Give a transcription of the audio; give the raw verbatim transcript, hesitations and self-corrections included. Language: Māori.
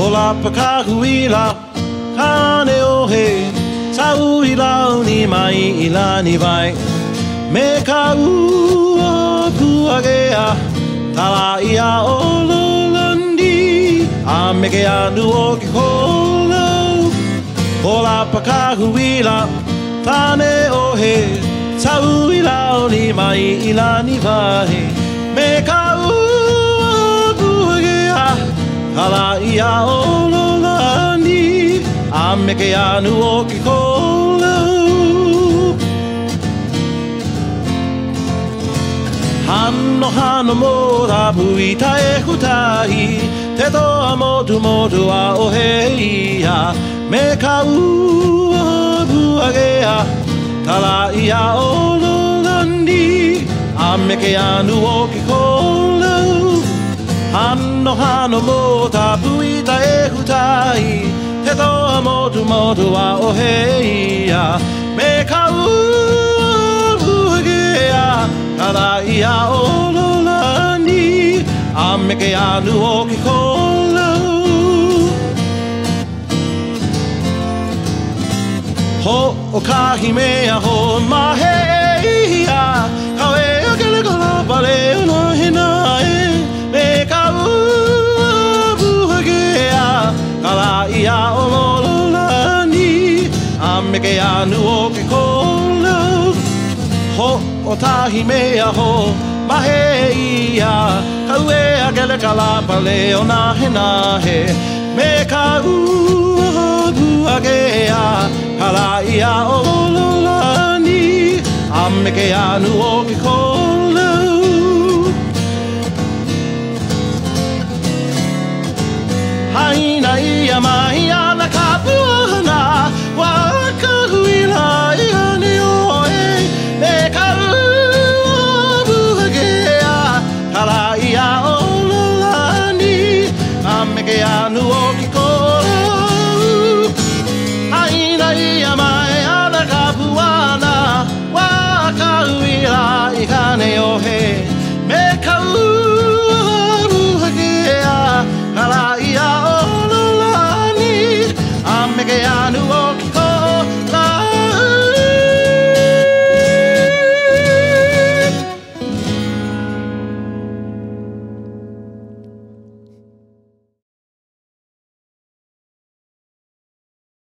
Hola pakahuila kane o he sauila ni mai ila ni vai me ka ua puagea tala ia o lolandi a me ke anu o ke kola Hola pakahuila kane o he sauila ni mai ila ni vai me ka ua puagea tala ia o lolandi a me ke anu o ke kola Hano hano mo rabu i tae hutahi Te toa motu motu a o heia Me ka ua buagea Tala ia o lolandi A me ke anu o ke kola Hano hano mo tapu i tae hutahi Te toa motu motu a o heia Me ka ua buagea Tala ia o lolandi A me ke anu o ke kola Ho o kahi mea ho mahe ia Kawe a kele kala pale una hina e Me ka ua buhagea Kala ia o lolandi A me ke anu o ke kola Ho o tahi mea ho mahe ia Kaue a kele kala pale o na he na he Me ka ua buagea Kala ia o lolani A me ke anu o ke kola Haina ia mai ana ka puana Wa ka huila ia ni oe Me ka Kala ia o lolani A me ke anu o ke kola Haina ia mai ana ka puana Wa ka huila i kane o he Me ka ua buhagea Kala ia o lolani A me ke anu o ke